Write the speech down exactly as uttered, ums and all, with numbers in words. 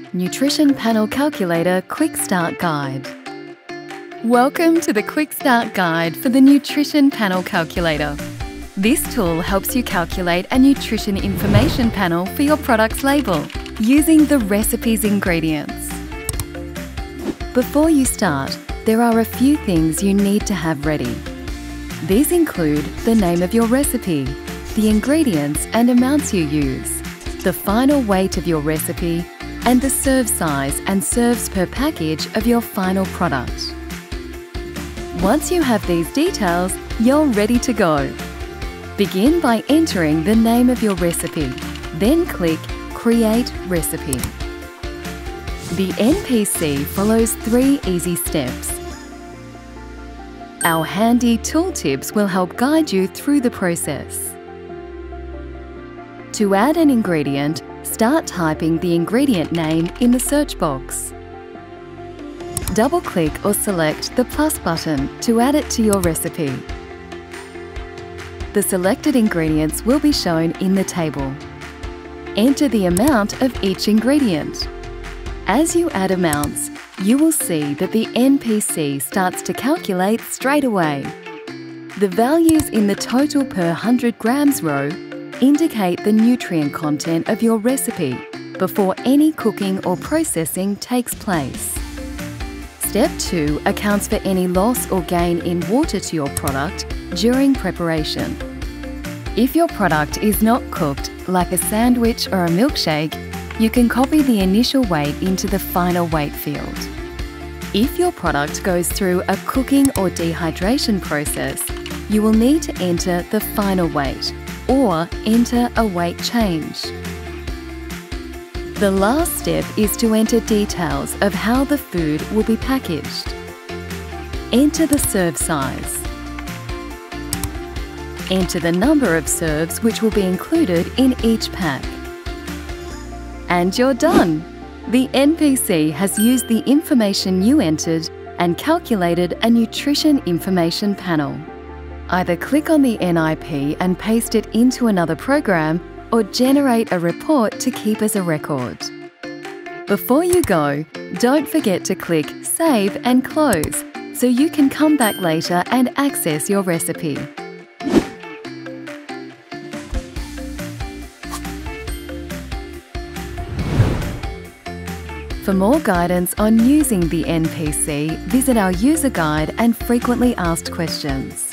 Nutrition Panel Calculator Quick Start Guide. Welcome to the Quick Start Guide for the Nutrition Panel Calculator. This tool helps you calculate a nutrition information panel for your product's label using the recipe's ingredients. Before you start, there are a few things you need to have ready. These include the name of your recipe, the ingredients and amounts you use, the final weight of your recipe, and the serve size and serves per package of your final product. Once you have these details, you're ready to go. Begin by entering the name of your recipe, then click Create Recipe. The N P C follows three easy steps. Our handy tooltips will help guide you through the process. To add an ingredient, start typing the ingredient name in the search box. Double-click or select the plus button to add it to your recipe. The selected ingredients will be shown in the table. Enter the amount of each ingredient. As you add amounts, you will see that the N P C starts to calculate straight away. The values in the total per one hundred grams row indicate the nutrient content of your recipe before any cooking or processing takes place. Step two accounts for any loss or gain in water to your product during preparation. If your product is not cooked, like a sandwich or a milkshake, you can copy the initial weight into the final weight field. If your product goes through a cooking or dehydration process, you will need to enter the final weight or enter a weight change. The last step is to enter details of how the food will be packaged. Enter the serve size. Enter the number of serves which will be included in each pack. And you're done! The N P C has used the information you entered and calculated a nutrition information panel. Either click on the N I P and paste it into another program, or generate a report to keep as a record. Before you go, don't forget to click Save and Close so you can come back later and access your recipe. For more guidance on using the N P C, visit our user guide and frequently asked questions.